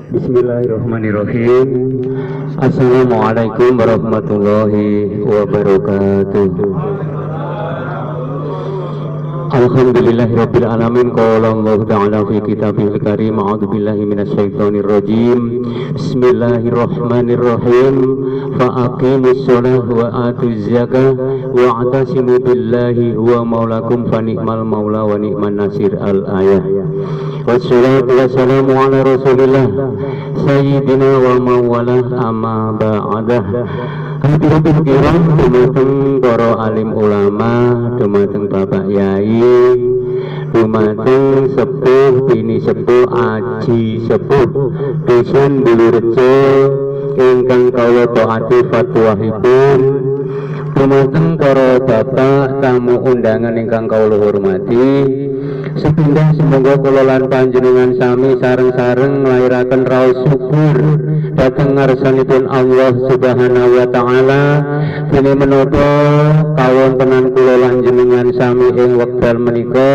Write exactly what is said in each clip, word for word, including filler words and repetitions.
Bismillahirrahmanirrahim. Assalamualaikum warahmatullahi wabarakatuh. Alhamdulillahirabbil alamin. Qala Allah ta'ala fi kitabihil karim. A'udzu billahi minasyaitonir rajim. Bismillahirrahmanirrahim. Fa aqimus shalah wa atuz zakah wa atasimu billahi huwa maulakum fa ni'mal maula wa ni'man nasir. Al ayah. Wassalatu wassalamu ala rasulillah sayyidina wa mawala amma ba'dah. Hadirin kiram, dumateng para alim ulama, dumateng Bapak Yai, dumateng sepuh bini sepuh aji sepuh dusun Bulurejo ingkang kawula taati fatwahipun, dumateng para bapak tamu undangan ingkang kawula hormati. Sepindah semoga kula lan panjenengan sami sareng-sareng nglairaken raos syukur dhateng ngarsanipun Allah Subhanahu wa taala dene menapa kawontenan kula lan jenengan sami ing wekdal menika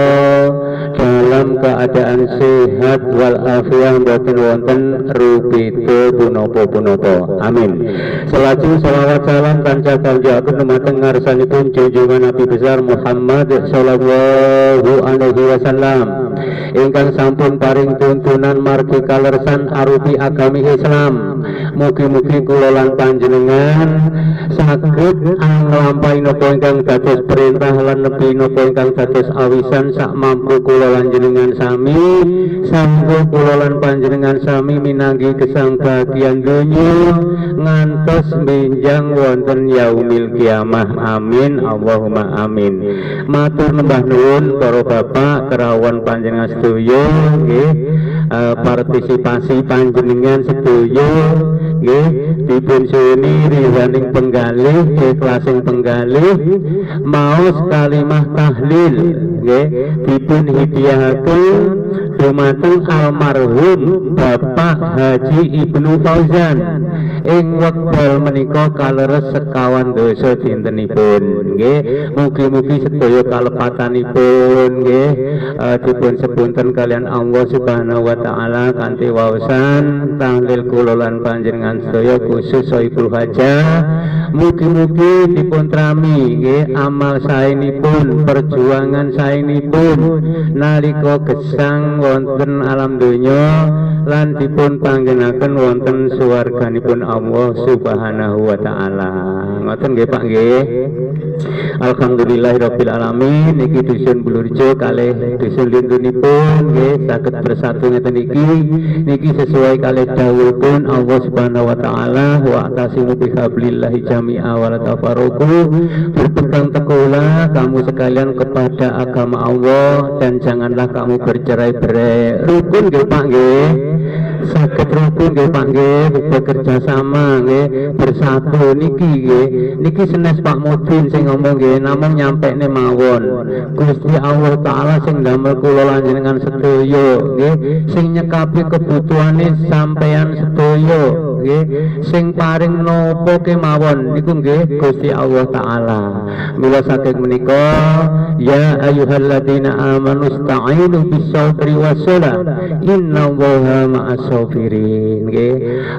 dalam keadaan sehat wal afiat boten wonten rupita punapa-punapa. Amin. Selajeng selawat salam tansah kawujaken dumateng ngarsanipun junjungan Nabi besar Muhammad sallallahu alaihi wasallam ingkang sampun paring tuntunan margi kalersan arupi agami Islam. Mugi-mugi kula lan panjenengan saged nglampahi napa ingkang dados perintah lan nepi napa ingkang dados awisan sak mampu kula lan jenengan sami, sanggo kula lan panjenengan sami minanggi gesang bagian donya ngantos benjang wonten yaumil kiamah. Amin Allahumma amin. Matur nembah nuwun para bapak kerawan panjenengan sedaya nggih, uh, partisipasi panjenengan sedaya nggih dipun suwuni riwaning penggalih ikhlasing penggalih maos kalimah tahlil nggih dipun hadiahaken dumateng almarhum Bapak Haji Ibnu Fauzan ing wekdal menika kaleres sekawan dosa dintenipun nggih. Mugi-mugi sedaya kalepatanipun nggih uh, dipun sepunten kalian Allah Subhanahu wa taala kanthi waosan tahlil kula lan panjenengan sedaya khusus Soibul Hajah. Mugi-mugi dipun trami nggih amal saenipun, perjuangan saenipun nalika gesang wonten alam donya lan dipun panggenaken wonten swarganipun Allah Subhanahu wa taala. Ngoten nggih Pak nggih. Alhamdulillahirabbil alamin. Niki dusun Bulurejo kalih dusun lindunipun nggih saged bersatu ngeten iki. Niki sesuai kalih dawuhipun Allah Subhanahu wa taala, wa atasimu bihablillahi jami'a wa la tafarraqu. Berpegang teguhlah kamu sekalian kepada agama Allah dan janganlah kamu bercerai-berai. Rukun nggih Pak nggih. Saged rukun nggih Pak nggih, bekerja sama nggih, bersatu niki nggih. Niki senes Pak Mudin sing ngomong nggih, namung nyampekne mawon. Gusti Allah taala sing damel kula lan jenengan sedaya nggih, sing nyekapi kebutuhane sampeyan sedaya nggih, sing paring napa kemawon niku nggih Gusti Allah taala. Mila saking menika ya ayyuhalladzina amanu ista'inu bis-sabri was-shalah innallaha ma'as-sabirin nggih.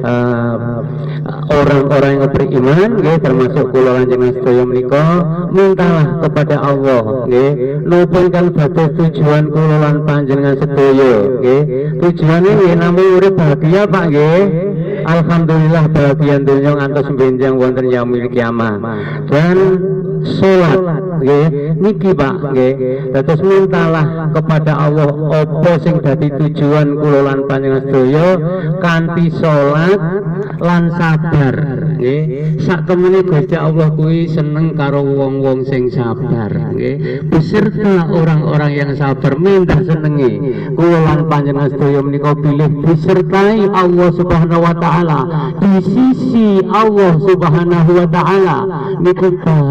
Orang-orang yang beriman nggih termasuk kula lan jenengan sedaya menika mintalah kepada Allah nggih napa ingkang dados tujuan kula lan panjenengan sedaya nggih. Tujuane nggih namung urip bahagia Pak nggih. Alhamdulillah bahagia dunya ngantos benjang wonten yaumil kiamah. Dan salat nggih niki Pak nggih dados mintalah kepada Allah apa sing dadi tujuan kula lan panjenengan sedaya kanthi salat lan sabar nggih. Sak temene Gusti Allah kuwi seneng karo wong-wong sing sabar nggih. Beserta orang-orang yang sabar minta senengi kula lan panjenengan sedaya menika pilih disertai Allah Subhanahu wa taala di sisi Allah Subhanahu wa taala niku bahagia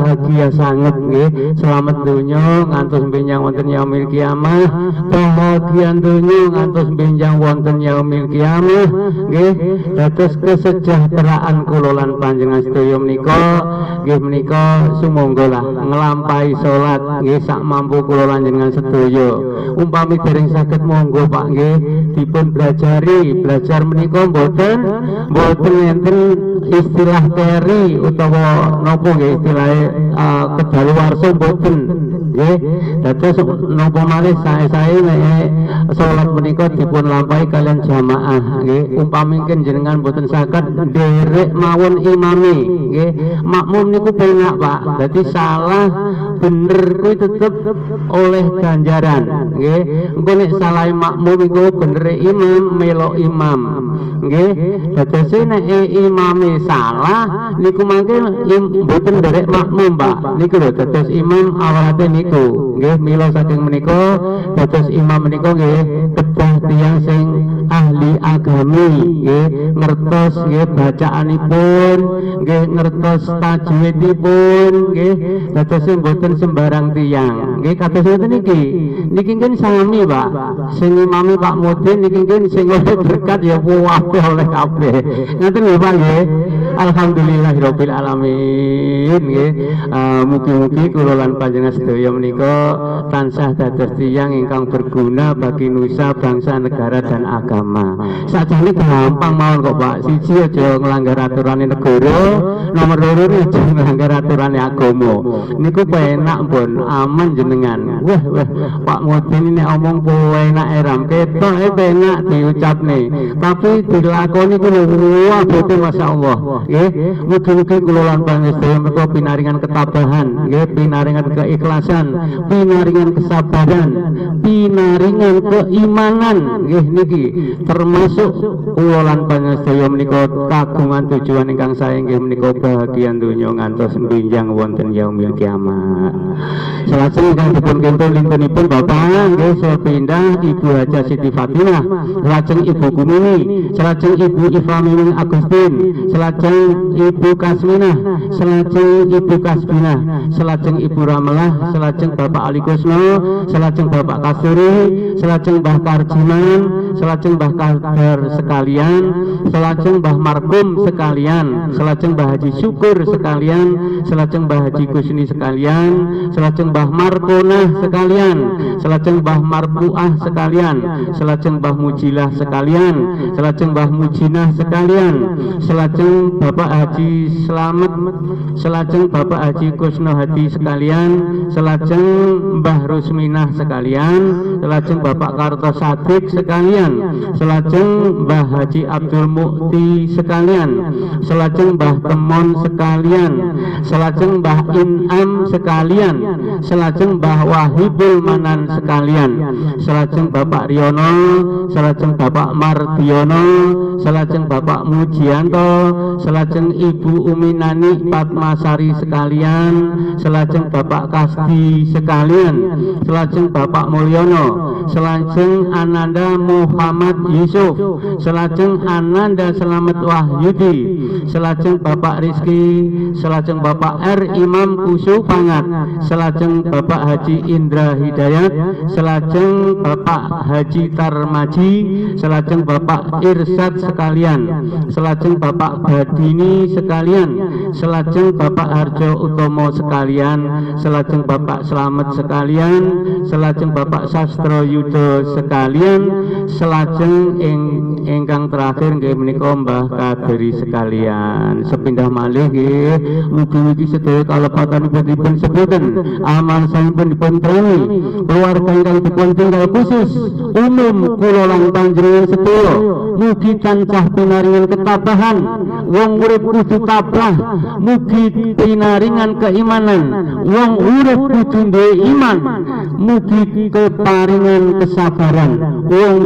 bahagia sangat nggih, selamat donya ngantos benjang wonten yaumil kiamah, bahagia donya ngantos benjang wonten yaumil kiamah nggih. Dados kesejahteraan kula lan panjenengan sedaya menika nggih menika sumangga lah nglampahi salat nggih sak mampu kula lan panjenengan sedaya. Umpami dereng saged monggo Pak nggih dipun belajari, belajar menika mboten mboten enten istilah teri utawa napa nggih istilahe uh, kedaluwarsa mboten nggih. Dados napa malih sae-sae nek salat menika dipun lampahi kalian jamaah nggih. Umpami jenengan mboten saged nderek mawon imami nggih, makmum niku penak Pak. Dadi salah bener kuwi tetep oleh ganjaran nggih. Engko nek salah makmum iku bener imam melok imam nggih. Dados nek imame salah niku mangke mboten nderek makmum Pak niku lho. Dados imam awalate niku nggih, mila saking menika dados imam menika nggih kedah tiyang sing ahli agami nggih, ngertos nggih bacaanipun nggih, ngertos tajwidipun nggih. Dados mboten sembarang tiyang nggih. Kados ngoten niki niki kan sami Pak, sing imami Pak Mudin niki kan sing oleh berkat ya kabeh oleh kabeh. Ngoten lho Pak nggih. Alhamdulillahirabbil alamin nggih. Uh, mugi-mugi kula lan panjenengan sedaya menika tansah dados tiyang ingkang berguna bagi nusa, bangsa, negara dan agama. Sakjane gampang mawon kok Pak. Siji aja nglanggar aturane negara, nomor loro aja nglanggar aturane agama. Niku penak pun aman jenengan. Wah wah Pak Mudin ini omong penak eram ketok penak diucapne, tapi dilakoni ku wah betul masyaallah nggih. Mugi-mugi kula lan panjenengan menika pinaringan ketabahan nggih, pinaringan keikhlasan, pinaringan kesabaran, pinaringan keimanan nggih niki termasuk kula lan panjenengan menika kagungan tujuan ingkang sae nggih menika bahagia donya ngantos benjang wonten yaumil kiamat. Salajeng ingkang dipun kintu lintunipun Bapak nggih sepindah Ibu Haja Siti Fatimah, salajeng Ibu Kumini, salajeng Ibu Ifamimin Agustin, salajeng Ibu Kasminah, salajeng Ibu Kasbinah, salajeng Ibu Ramalah, salajeng Bapak Ali Kusno, salajeng Bapak Kasturi, salajeng Mbah Karjiman, salajeng Mbah Kadar sekalian, salajeng Mbah Markum sekalian, salajeng Mbah Haji Syukur sekalian, salajeng Mbah Haji Kusni sekalian, salajeng Mbah Markonah sekalian, salajeng Mbah Marpuah sekalian, salajeng Mbah Mujilah sekalian, salajeng Mbah Mujinah sekalian, salajeng Bapak Haji Slamet, salajeng Bapak Haji Kusno Hadi sekalian, salajeng Mbah Rusminah sekalian, salajeng Bapak Karto Sadik sekalian, salajeng Mbah Haji Abdul Mukti sekalian, salajeng Mbah Temon sekalian, salajeng Mbah Inam sekalian, salajeng Mbah Wahibul Manan sekalian, salajeng Bapak Riono, salajeng Bapak Mardiono, salajeng Bapak Mujianto, salajeng Ibu Uminani Patmasari sekalian, salajeng Bapak Kasdi sekalian, salajeng Bapak Mulyono, salajeng Ananda Muhammad Yusuf, salajeng Ananda Selamat Wahyudi, salajeng Bapak Rizki, salajeng Bapak R Imam Kusu Pangat, salajeng Bapak Haji Indra Hidayat, salajeng Bapak Haji Tarmaji, salajeng Bapak Irsad sekalian, salajeng Bapak Badini sekalian, salajeng Bapak Harjo Utomo sekalian, salajeng Bapak Slamet sekalian, salajeng Bapak Sastro Yudo sekalian, salajeng ing ingkang terakhir nggih menika Mbah Kaderi sekalian. Sepindah malih nggih mugi-mugi sedaya kalepatanipun dipun sebutan, amal sampun dipun treni, keluarga ingkang dipun tinggal khusus umum kula lan panjenengan sedaya mugi tansah pinaringan ketabahan, wong urip kudu tabah, mugi pinaringan keimanan, wong urip kudu duwe iman, mugi keparingan kesabaran, wong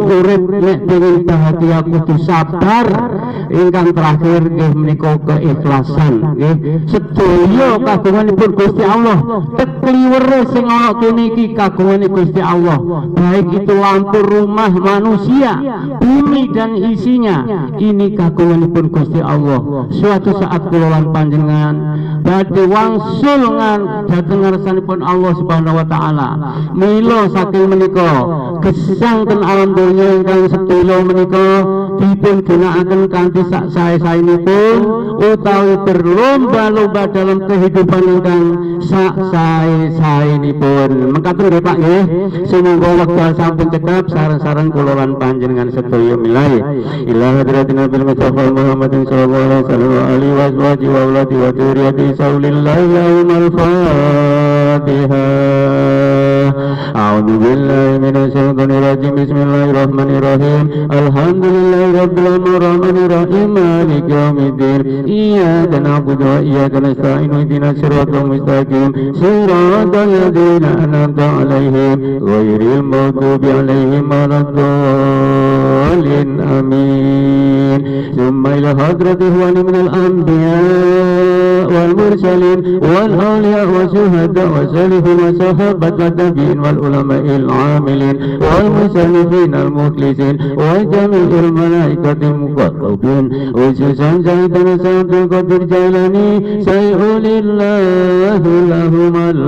urip nek pengen bahagia kudu sabar. Ingkang terakhir nggih menika keikhlasan nggih. Sedaya kagunganipun Gusti Allah, tekliwere sing ana kene iki kagungan Gusti Allah. Baik itu lampu rumah manusia, bumi dan isinya, ini kagunganipun Gusti Allah. Suatu saat kula lan panjenengan badhe wangsul dhateng ngarsanipun Allah Subhanahu wa taala. Mila saking menika gesang ten alam donya ingkang sedaya menika dipun ginakaken kanthi sak sae-saenipun utawi berlomba-lomba dalam kehidupan ingkang sak sae-saenipun. Mekaten nggih Pak nggih. Sumangga wekdal sampun cekap sareng-sareng kula lan panjenengan sedaya milai ila hadratin Nabi Mustafa Muhammadin sallallahu alaihi wa alihi wa auladi wa dzurriyyati saulillahi al Fatihah. A'udzu billahi minasy syaithanir rajim. Bismillahirrahmanirrahim. Alhamdulillahi rabbil alamin arrahmanir maliki yaumiddin. Iyyaka na'budu wa iyyaka nasta'in. Ihdinas siratal mustaqim. Siratal ladzina an'amta 'alaihim ghairil maghdubi 'alaihim waladdallin. Amin. Summa ila hadrati huwani minal anbiya wal mursalin wal awliya wa syuhada wa salihin wa sahabat wa tabi'in wal ulama'il amilin wal musannifin al mukhlisin wa jami'il malaikatil muqarrabin khususan Sayyidina Abdul Qadir Jailani sayyidillahi lahumal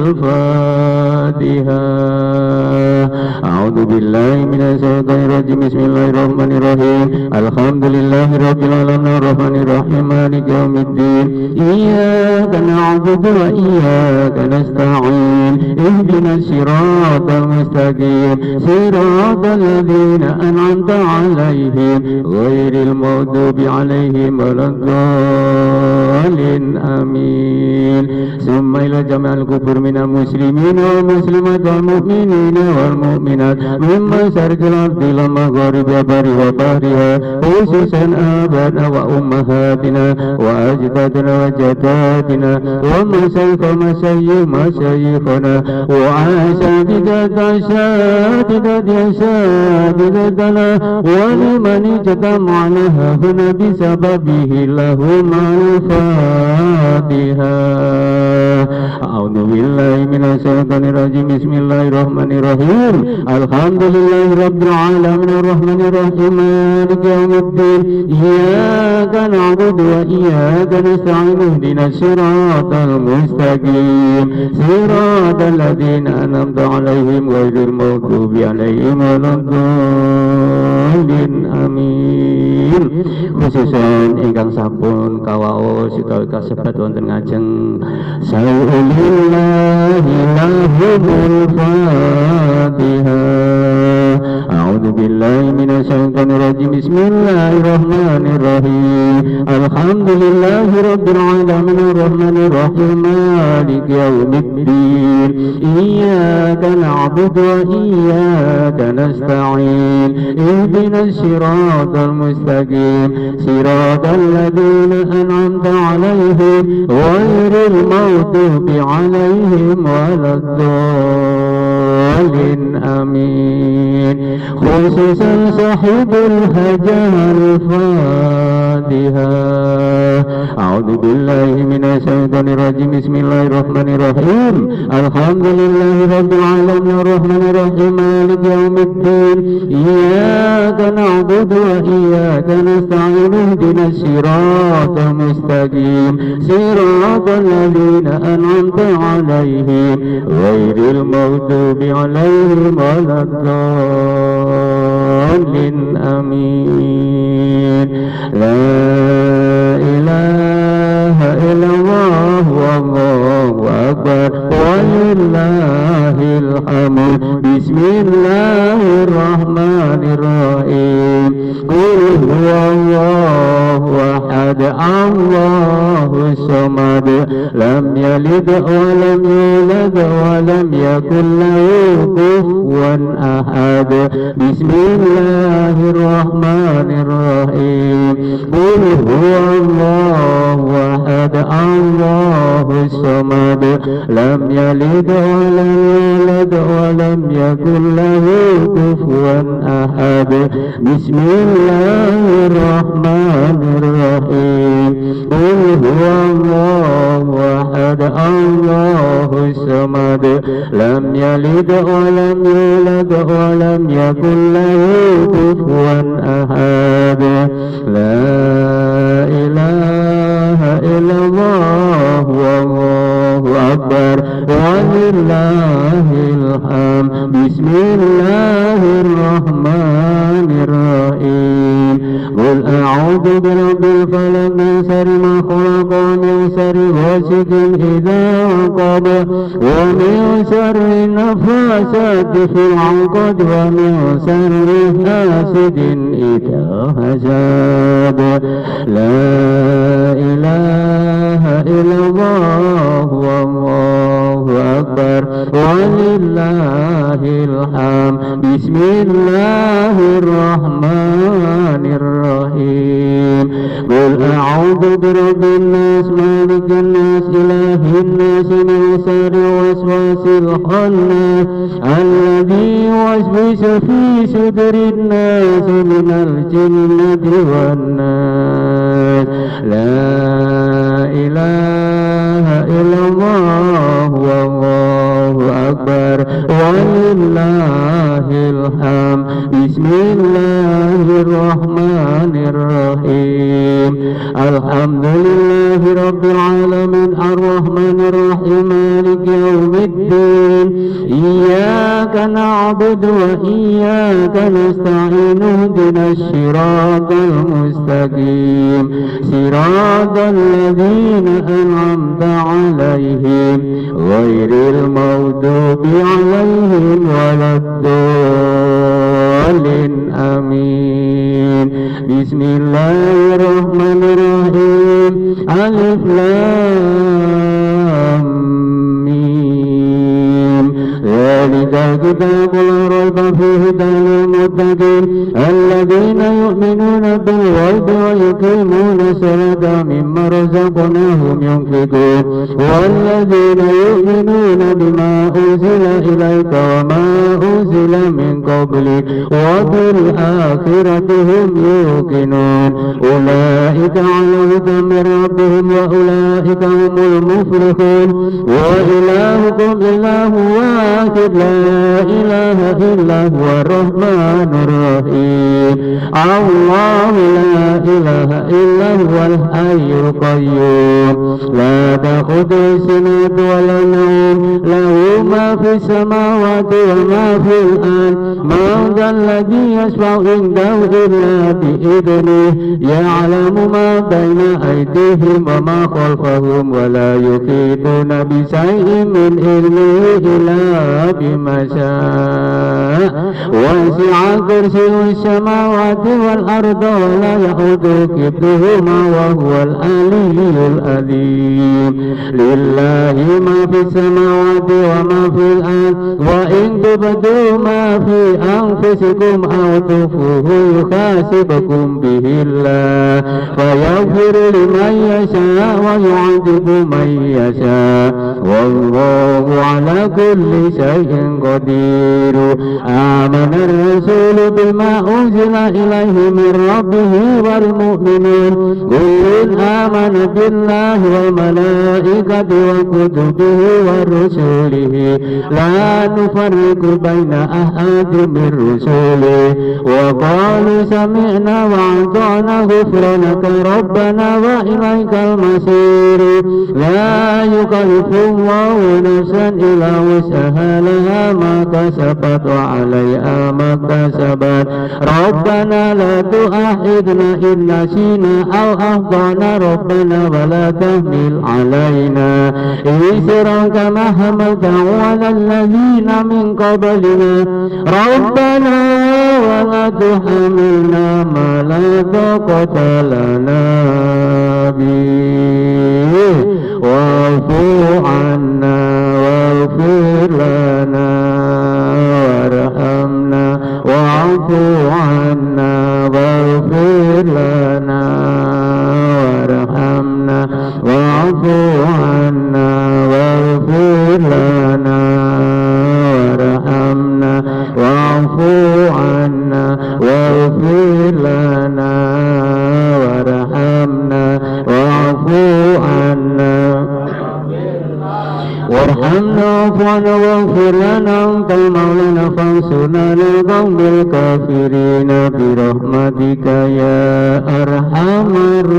Fatihah. A'udzu billahi minasy syaithanir rajim. Bismillahirrahmanirrahim. Alhamdulillahi rabbil alamin arrahmanir rahim maliki yaumiddin. Iyyaka na'budu wa iyyaka nasta'in. Ihdinas siratal mustaqim. Siratal ladzina an'amta 'alaihim ghairil maghdubi 'alaihim waladdallin. Amin. Summa ila jami'il kubur minal muslimin wal muslimat wal mu'minina wal mu'minat mimma syarqil ardi ila maghrib bari wa bahriha khususan abana wa ummahatina wa ajdadina wa jaddatina wa masyayikha masyayikh masyayikhana wa asadidat asadidat asadidatana wa liman ijtama'na huna bisababihi lahum al-Fatihah. A'udzu billahi minasy syaithanir rajim. Bismillahirrahmanirrahim. Alhamdulillahi rabbil alamin arrahmanir rahim maliki yaumiddin. Iyyaka na'budu wa iyyaka nasta'in. Ihdinas siratal mustaqim. Siratal ladzina an'amta 'alaihim ghairil maghdubi 'alaihim waladdallin. Amin. Khususan ingkang sampun kawaos utawi kasebat wonten ngajeng Saulillahi lahumul Fatihah. A'udzu billahi minasy syaithanir rajim. Bismillahirrahmanirrahim. Alhamdulillahi rabbil alamin arrahmanir rahim maliki yaumiddin. Iyyaka na'budu wa iyyaka nasta'in. Ihdinas siratal mustaqim. Siratal ladzina an'amta 'alaihim ghairil maghdubi 'alaihim waladdallin. Amin. Khususan sahibul hajjal Fatihah. A'udzu billahi minasy syaithanir rajim. Bismillahirrahmanirrahim. Alhamdulillahi rabbil alamin arrahmanir rahim maliki yaumiddin. Iyyaka na'budu wa iyyaka nasta'in. Ihdinas siratal mustaqim. Siratal ladzina an'amta 'alaihim ghairil maghdubi 'alaihim waladdallin. Amin. La ilaha illallah wallahu akbar walillahil hamd. Bismillahirrahmanirrahim. Qul huwallahu ahad Allahus samad lam yalid wa lam yulad wa lam yakul lahu kufuwan ahad. Bismillahirrahmanirrahim. Qul huwallahu ahad Allahus samad lam yalid wa lam يولد ولم يكن له كفوا أحد. بسم الله الرحمن الرحيم. قل هو الله أحد الله الصمد لم يلد ولم يولد ولم يكن له كفوا أحد. لا إله إلا الله والله أكبر ولله الحمد. بسم الله الرحمن الرحيم. قل أعوذ برب الفلق من شر ما خلق ومن شر غاسق إذا وقب ومن شر النفاثات في العقد ومن شر حاسد إذا حسد. لا إله إلا الله والله أكبر ولله الحمد. بسم الله الرحمن الرحيم. قل أعوذ برب الناس مالك الناس إله الناس من شر الوسواس الخناس الذي يوسوس في صدور الناس من الجنة والناس. لا إله إلا الله والله أكبر ولله الحمد. بسم الله الرحمن الرحيم. الحمد لله رب العالمين الرحمن الرحيم مالك يوم الدين. إياك نعبد وإياك نستعين اهدنا الصراط المستقيم صراط الذين أنعمت عليهم غير المغضوب عليهم ولا الضالين آمين. بسم الله الرحمن الرحيم. ألف لام ميم. ذلك الكتاب لا ريب فيه هدى للمتقين الذين يؤمنون بالغيب ويقيمون الصلاة مما رزقناهم ينفقون والذين يؤمنون بما أنزل إليك وما أنزل من قبلك وبالآخرة هم يوقنون أولئك على هدى من ربهم وأولئك هم المفلحون. وإلهكم إله واحد لا إله إلا هو الرحمن الرحيم. الله لا إله إلا هو الحي القيوم لا تأخذه سنة ولا نوم له ما في السماوات وما في الأرض. من ذا الذي يشفع عنده إلا بإذنه يعلم ما بين أيديهم وما خلفهم ولا يحيطون بشيء من علمه إلا بما شاء. وسع كرسيه السماوات والأرض ولا يؤوده حفظهما وهو العلي العظيم. لله ما في السماوات وما في الأرض وإن تبدوا ما في أنفسكم أو تخفوه يحاسبكم به الله فيغفر لمن يشاء ويعذب من يشاء والله على كل شيء قدير. آمن الرسول بما أنزل إليه من ربه والمؤمنون كل آمن بالله وملائكته وكتبه ورسله لا نفرق بين أحد من رسله وقالوا سمعنا وأطعنا غفرانك ربنا وإليك المصير. لا يكلف الله نفسا إلا وسعها لها ما كسبت وعليها ما كسبت. ربنا لا تؤاخذنا إن نسينا أو أخطأنا ربنا ولا تحمل علينا إصرا كما حملته على الذين من قبلنا ربنا ولا تحملنا ما لا طاقة لنا به واعف عنا واغفر لنا وارحمنا واعف عنا واغفر لنا وارحمنا واعف عنا واغفر لنا عنا وارحمنا واعف عنا واغفر لنا أنت المولى فانصرنا على القوم الكافرين برحمتك يا أرحم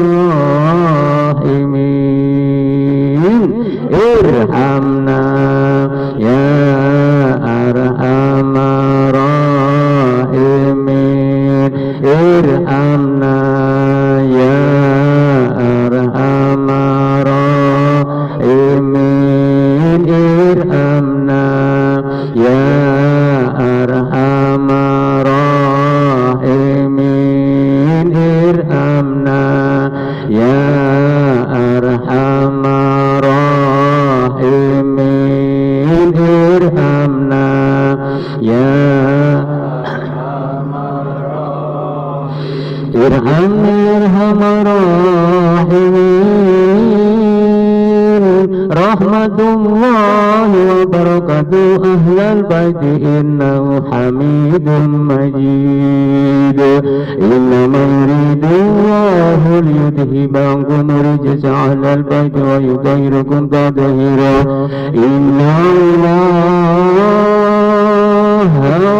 الراحمين ارحمنا يا أرحم الراحمين ارحمنا يا أرحم الراحمين ارحمنا يا أرحم الراحمين ارحمنا يا أرحم الراحمين ارحمنا يا ارحمنا ارحم الراحمين رحمة الله وبركاته أهل البيت إنه حميد مجيد إنما يريد الله ليذهب عنكم الرجس على البيت ويطهركم تطهيرا إن الله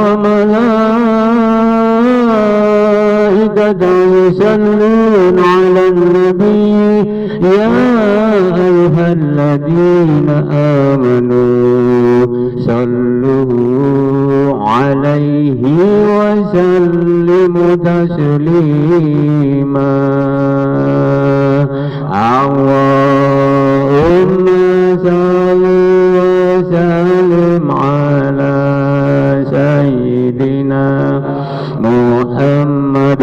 وملائكته يصلون على النبي يا أيها الذين آمنوا صلوا عليه وسلموا تسليما اللهم صل وسلم على سيدنا محمد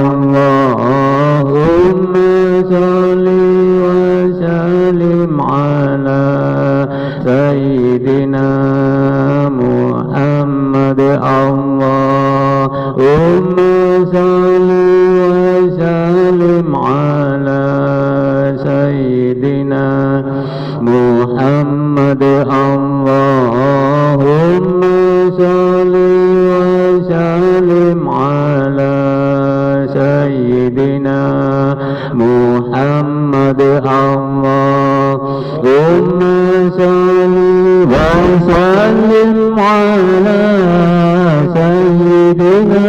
اللهم صل وسلم على سيدنا محمد اللهم صل وسلم على سيدنا محمد اللهم صل وسلم على سيدنا محمد اللهم صل وسلم على سيدنا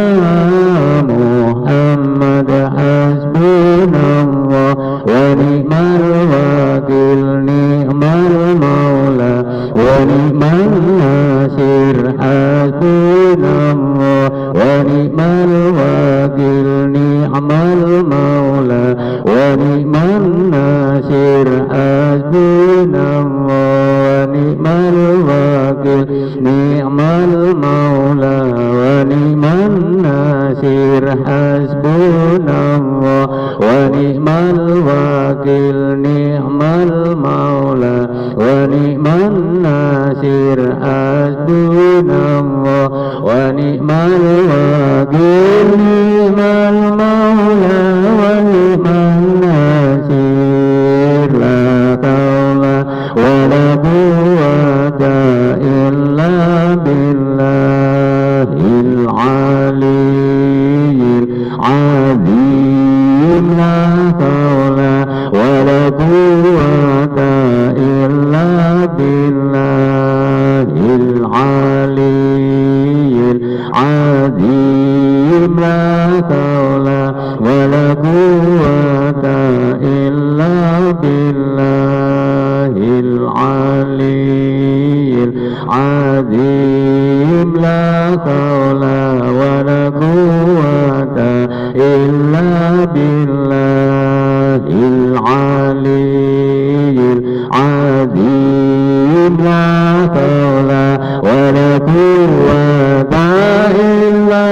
محمد حسبنا الله ونعم الوكيل نعم المولى ونعم الناصر حسبنا الله ونعم الوكيل نعم المولى ونعم الناصر حسبنا الله ونعم الوكيل نعم المولى ونعم الناصر حسبنا الله ونعم الوكيل نعم المولى ونعم الناصر حسبنا الله ونعم الوكيل نعم المولى ونعم الناصر لا حول ولا قوة إلا بالله العلي العظيم لا حول ولا قوة إلا بالله العلي العظيم لا حول ولا قوة إلا بالله العلي العظيم لا حول ولا قوة إلا بالله العلي العظيم لا حول ولا قوة إلا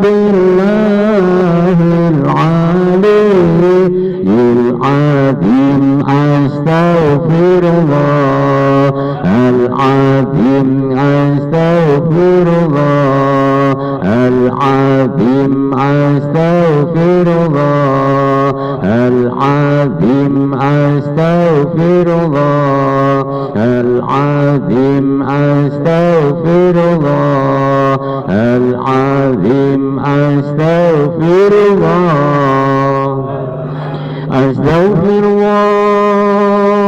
بالله العلي العظيم أستغفر الله العظيم أستغفر الله العظيم أستغفر الله العظيم أستغفر الله العظيم أستغفر الله العظيم أستغفر الله أستغفر الله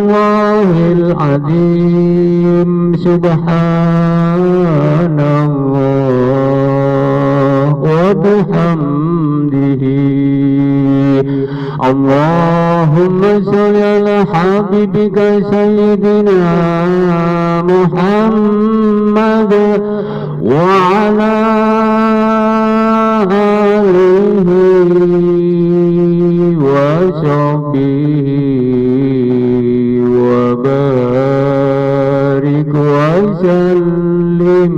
Subhanallahil azim, subhanallah wa bihamdihi. Allahumma sholli ala habibika sayyidina Muhammad wa ala alihi wa sahbihi wa barik wa sallim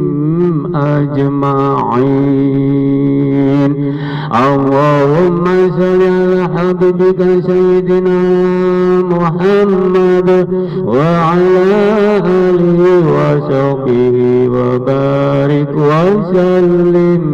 ajma'in. Allahumma sholli ala habibika sayyidina Muhammad wa ala alihi wa sahbihi wa barik wa sallim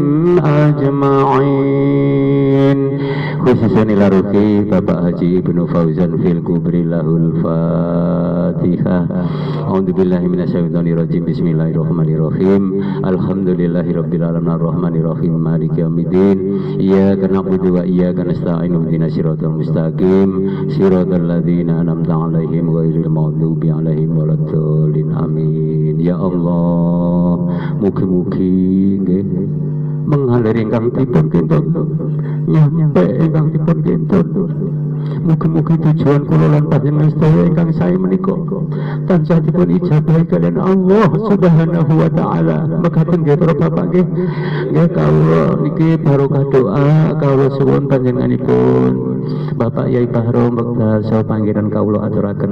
ajma'in. Khususan ila ruki Bapak Haji Ibnu Fauzan fil kubri lahul Fatihah. A'udzubillahi minasyaitonir rajim. Bismillahirrahmanirrahim. Alhamdulillahirabbil alamin arrahmanir rahim maliki yaumiddin. Iyyaka na'budu wa iyyaka nasta'in ihdinas siratal mustaqim siratal ladzina an'amta 'alaihim ghairil maghdubi 'alaihim waladdallin. Amin. Ya Allah, mugi-mugi nggih mengalir ingkang dipun kinten nyampe ingkang dipun kinten. Mugi-mugi tujuan kula lan panjenengan sedaya ingkang sae menika tansah dipun ijabahi kalian Allah Subhanahu wa taala. Mekaten nggih para bapak nggih. Nggih kawula niki barokah doa kawula suwun panjenenganipun Bapak Yai Bahro wekdal saha panggilan kawula aturaken.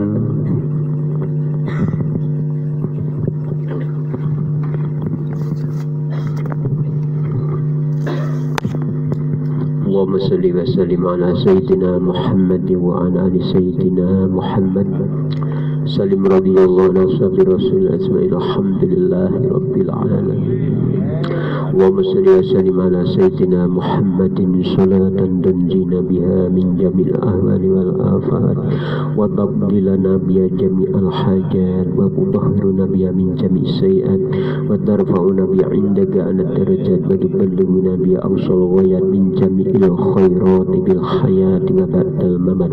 Allahumma salli wa sallim ala sayyidina Muhammad wa ala ali sayyidina Muhammad. Salim radhiyallahu anhu sabbi rasul asma'il alhamdulillahi rabbil alamin. Allahumma salli wa sallim ala sayyidina Muhammadin salatan tanjina biha min jamil ahwali wal afat wa tabdilana biha jami'al hajat wa tutahhiruna biha min jami'is sayiat wa tarfa'una biha indaka anad darajat wa tuballighuna biha awsal ghayat min jami'il khairati bil hayati wa ba'dal mamat.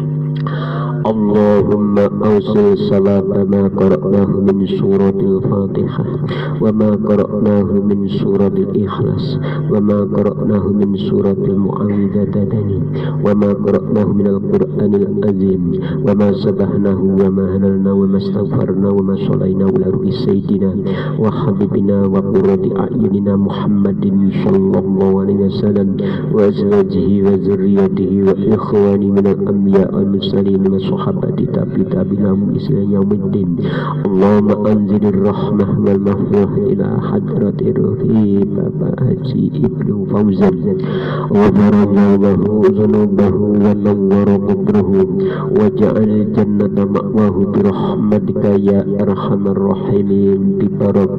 Allahumma awsil salata ma qara'nahu min suratil Fatihah wa ma qara'nahu min suratil Ikhlas wa ma qara'nahu min suratil Mu'awwidhataini wa ma qara'nahu min al-Qur'anil azim wa ma sabahnahu wa ma halalna wa ma astaghfarna wa ma shalayna wa ruhi sayyidina wa habibina wa qurrati a'yunina Muhammadin sallallahu alaihi wasallam wa azwajihi wa zurriyatihi wa ikhwani min al-anbiya wal mursalin wa sahabati tabi tabi lahum ila yaumiddin. Allahumma anzilir rahmah wal maghfirah ila hadratir ruhi Bapak Haji Ibnu Fauzan wa baradallahu zunubahu wa nawwara qabrahu wa ja'al jannata ma'wahu bi rahmatika ya arhamar rahimin bi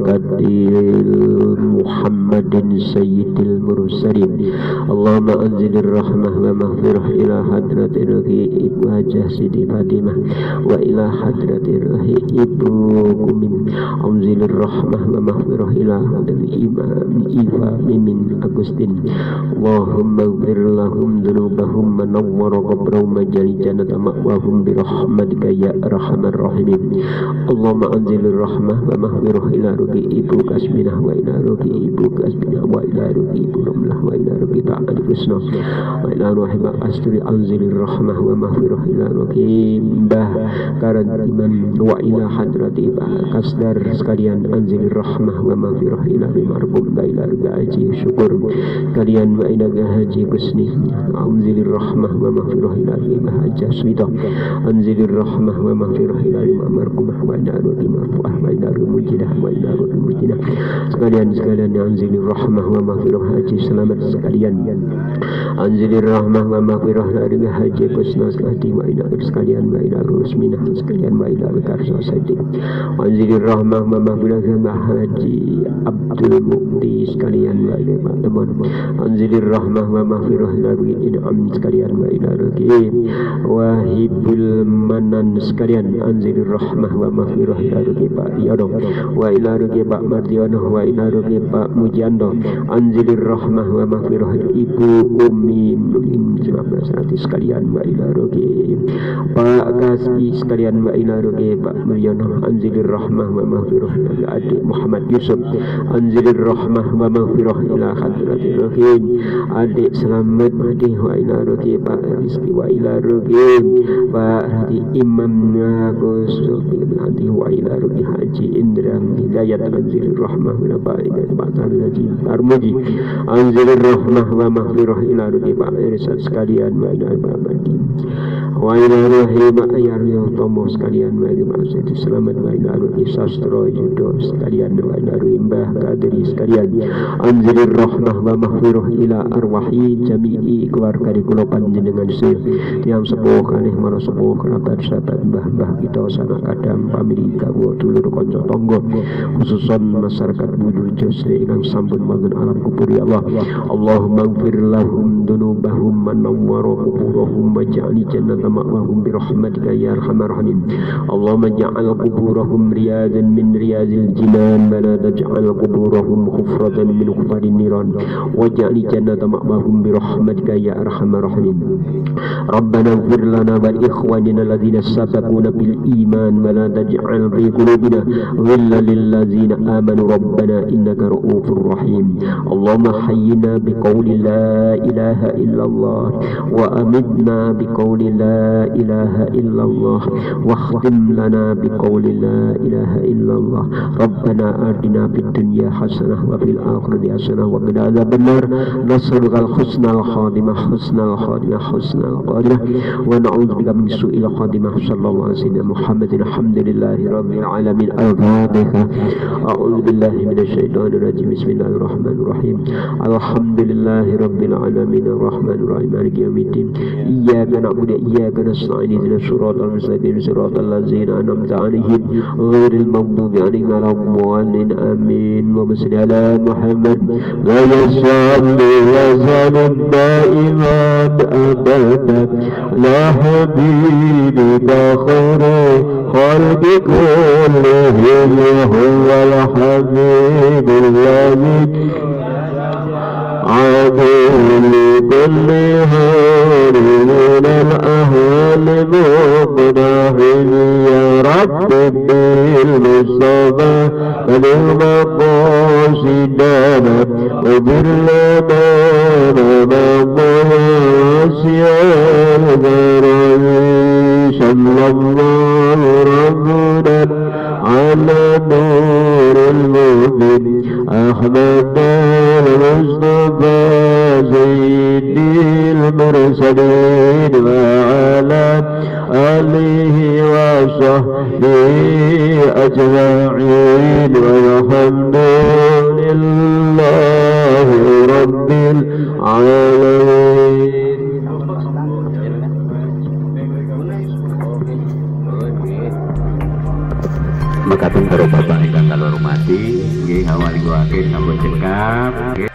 barakatil Muhammadin sayyidil mursalin. Allahumma anzilir rahmah wa maghfirah ila hadratir ruhi Ibu Hajah Siti Fatimah wa ila hadratir ruhi Ibu Kumin. Anzilir rahmah wa maghfirah ila hadratil Imam Iva Mimin Agustin. Allahumma ighfir lahum dzunubahum wa nawwir qabrahum wa ja'al jannata ma'wahum bi rahmatika ya arhamar rahimin. Allahumma anzilir rahmah wa maghfirah ila ruhi Ibu Kasminah wa ila ruhi Ibu Kasminah wa ila ruhi Ibu Rumlah wa ila ruhi Ta'ad Husna wa ila ruhi Astri. Anzilir rahmah wa maghfirah ila ruhi Mbah Karadiman wa ila hadrati Pak Kasdar sekalian. Anzilir rahmah wa maghfirah ila marhum wa ila ruhi Haji Syukur kalian wa ila Haji Gusni. Anzilir rahmah wa maghfirah ila Mbah Haji Swida. Anzilir rahmah wa maghfirah ila marhum wa ila ruhi marfuah wa ila ruhi mujidah wa ila ruhi mujidah sekalian sekalian. Anzilir rahmah wa maghfirah Haji Selamat sekalian. Anzilir rahmah wa maghfirah ila Haji Kusna sekalian wa ila sekalian wa ila Rusminah sekalian wa ila Karsa Sadiq. Anzilir rahmah wa maghfirah ila Haji Abdul Mukti sekalian wa ila teman. Anzilir rahmah wa maghfirah ila In'am sekalian wa ila ruki Wahibul Manan sekalian. Anzilir rahmah wa maghfirah ila ruki Pak Yadong wa ila ruki Pak Mardiono wa ila rugi Pak Mujiando, anzilir rahmah wa maghfirah Ibu Umi Hati sekalian wa ila rugi Pak Kasbi sekalian wa ila rugi Pak Mulyono, anzilir rahmah wa maghfirah ila adik Muhammad Yusuf, anzilir rahmah wa maghfirah ila hadratil rahim adik Selamat Mahdi wa ila rugi Pak Rizki wa ila rugi Pak Hadi Imam Agus Hadi wa ila rugi Haji Indra Hidayat, anzilir rahmah wa ba'idah Pak Haji Armuji, anzilir rahmah wa maghfirah ila rugi Pak Irsad sekalian wa ila Pak Badi wa ila ruhi Pak Ayaryo Tomo sekalian wa ila Pak Selamat wa ila ruhi Sastro Yudo sekalian wa ila ruhi Mbah Kadri sekalian, anzilir rahmah wa maghfirah ila arwahi jami'i keluarga di kula panjenengan sir tiang sepuh kalih marang sepuh kerabat sahabat mbah-mbah kita sanak kadang pamili kawula dulur kanca tangga khususan masyarakat Budujo ingkang sampun wonten alam kubur ya Allah. Allahumma ighfir lahum dzunubahum wa nawwir quburahum waj'al jannata ma'wahum bi rahmatika ya arhamar rahimin. Allahumma ij'al quburahum riyadan min riyadil jinan wa la taj'al quburahum khufratan min khufarin niran waj'al jannata ma'wahum bi rahmatika ya arhamar rahimin. Rabbana ighfir lana wa li ikhwanina alladhina sabaquna bil iman wa la taj'al fi qulubina ghillan lil ladzina amanu rabbana innaka ra'ufur rahim. Allahumma hayyina bi qawli la ilaha illallah wa amitna bi qawli la ilaha illallah wa khtim lana bi qawli la ilaha illallah. Rabbana atina fid dunya hasanah wa fil akhirati hasanah wa qina adzabannar. Nas'aluka al-husnal khatimah husnal khatimah husnal khatimah wa na'udzubika min su'il khatimah. Sallallahu alaihi wasallam Muhammadin alhamdulillahi rabbil alamin. Al-Fatihah. A'udzu billahi minasy syaithanir rajim. Bismillahirrahmanirrahim. Alhamdulillahi rabbil alamin arrahmanir rahim maliki yaumiddin. Iyyaka na'budu wa iyyaka nasta'in ihdinas siratal mustaqim siratal ladzina an'amta 'alaihim ghairil maghdubi 'alaihim waladdallin. Amin. Wa salli ala Muhammad wa salli wa sallim daiman abadan la habibika khairu khalqi kullihim huwal habibul ladzi عدل كل هول من الأهل مقدهم يا رب بالمصطفى فالمقاصدنا وباللنا مضياسي الغرب صلى الله ربنا على نور المؤمن أحمد المصطفى سيد المرسلين وعلى آله وصحبه أجمعين والحمد لله رب العالمين. Maka pun bapak ingkang kula hormati nggih awali akhir sampun cekap.